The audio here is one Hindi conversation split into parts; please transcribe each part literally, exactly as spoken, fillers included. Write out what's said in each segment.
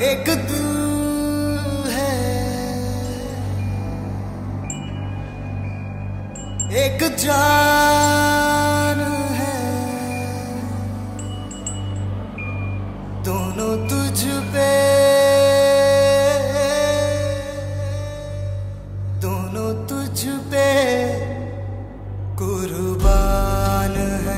एक दिल है, एक जान है, दोनों तुझ पे, दोनों तुझ पे कुर्बान है।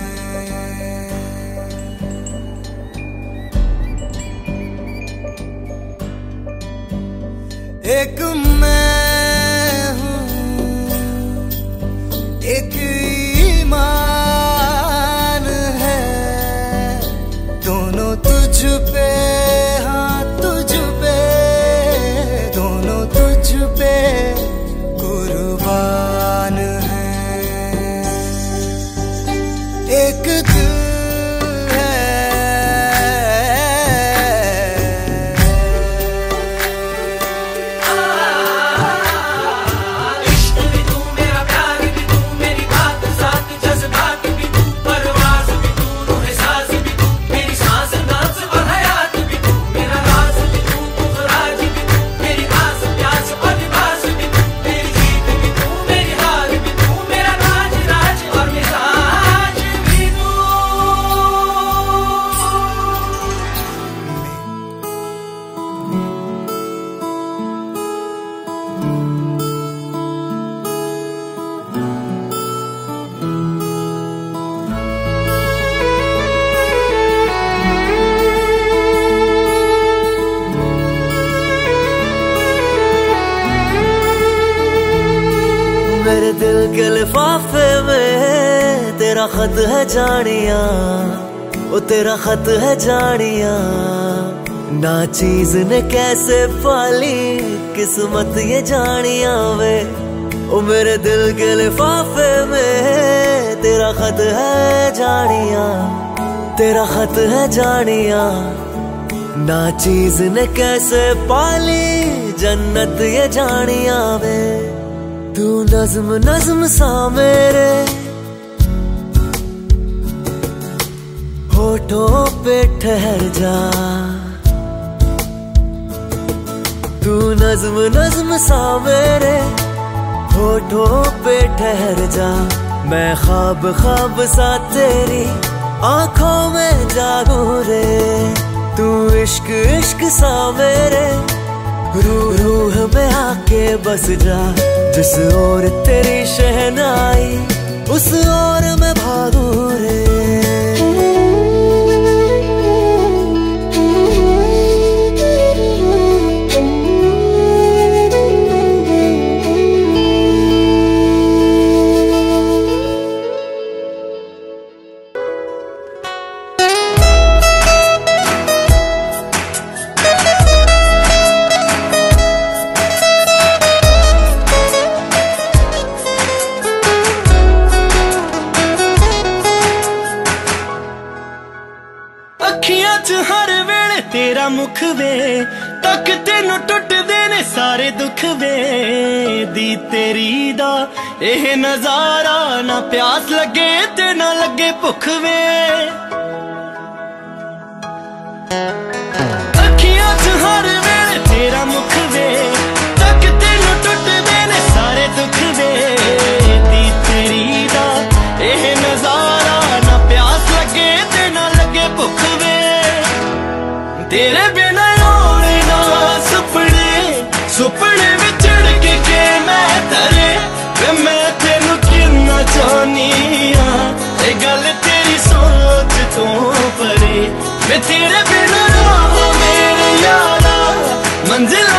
एक मैं हूँ, एक ईमान है, दोनों तुझ पे, हाँ तुझ पे, दोनों तुझ पे कुर्बान है। एक दिल मेरे दिल के लिफाफे में तेरा खत है जानिया, वो तेरा खत है जानिया। ना चीज ने कैसे पाली किस्मत ये जानिया वे, ओ मेरे दिल के लिफाफे में तेरा खत है जानिया, तेरा खत है जानिया। ना चीज ने कैसे पाली जन्नत ये जानिया वे। तू नज़्म नज़्म सा मेरे होठों पे ठहर जा, तू नज़्म नज़्म सा मेरे होठों पे ठहर जा। मैं ख्वाब ख्वाब सा तेरी आंखों में जागूं रे, तू इश्क इश्क सा मेरे रूह रूह में आके बस जा। जिस ओर तेरी शहनाई उस ओर मैं भागूं रे। अखियां च हर वेले तेरा मुख वे, तक तेनू टुटदे ने सारे दुख वे। दी तेरी दा एह नजारा, ना प्यास लगे ते ना लगे भुख वे। अखियां च हर वेले तेरा मुख वे, तक तेनू टुटदे ने सारे दुख वे। दी तेरी दा एह नजारा, ना प्यास लगे ते ना लगे भुख वे। तेरे बिना होने ना सुपने, सुपने विचड़ के, के मैं तरे वे। मैं तेनू कितना चाहनी हाँ, ये गल तेरी सोच तो परे। वे तेरे बिना ना हो मेरे यारा, मंजिल